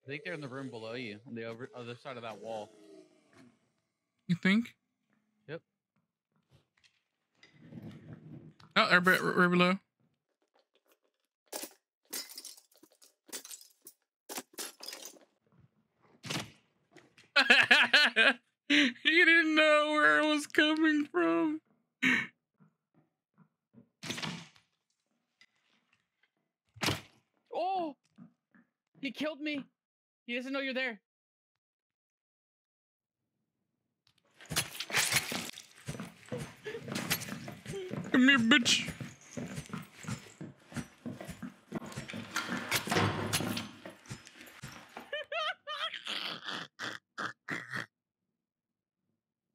I think they're in the room below you, on the other side of that wall. You think? Yep. Oh, they're right below. You didn't know where it was coming from. Oh! He killed me. He doesn't know you're there. Come here, bitch.